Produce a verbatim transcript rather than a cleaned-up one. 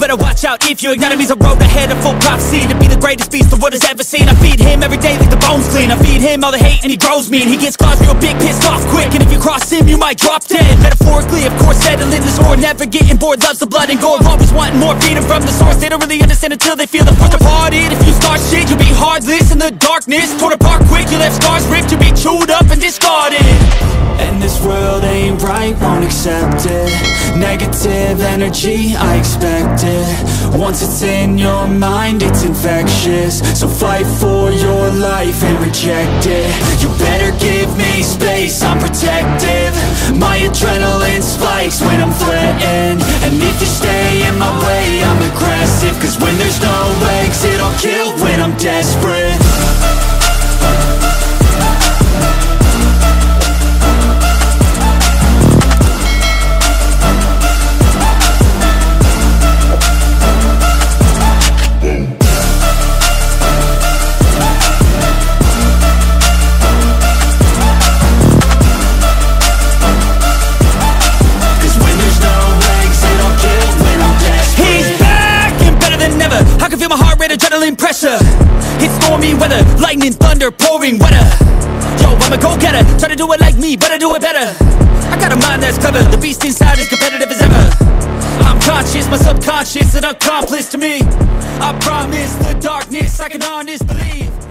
better watch out if you ignite him. He's a road ahead of full prophecy to be the greatest beast the world has ever seen. I feed him every day like the bones clean. I feed him all the hate and he grows me, and he gets claws real big, pissed off quick. And if you cross him you might drop dead. Metaphorically of course, settling this war, never getting bored, loves the blood and gore, always wanting more, freedom from the source. They don't really understand until they feel the force departed. If you start shit you'll be heartless in the darkness, torn apart quick, you left scars ripped, you'll be chewed up and discarded. And this world ain't right, won't accept it. Negative energy, I expect it. Once it's in your mind, it's infectious. So fight for your life and reject it. You better give me space, I'm protective. My adrenaline spikes when I'm threatened. And if you stay in my way, I'm aggressive. Cause when there's no exit, I'll kill when I'm desperate. Adrenaline pressure, it's stormy weather, lightning, thunder, pouring weather. Yo, I'm a go-getter, try to do it like me, but I do it better. I got a mind that's clever, the beast inside is competitive as ever. I'm conscious, my subconscious, an accomplice to me. I promise the darkness, I can honest believe.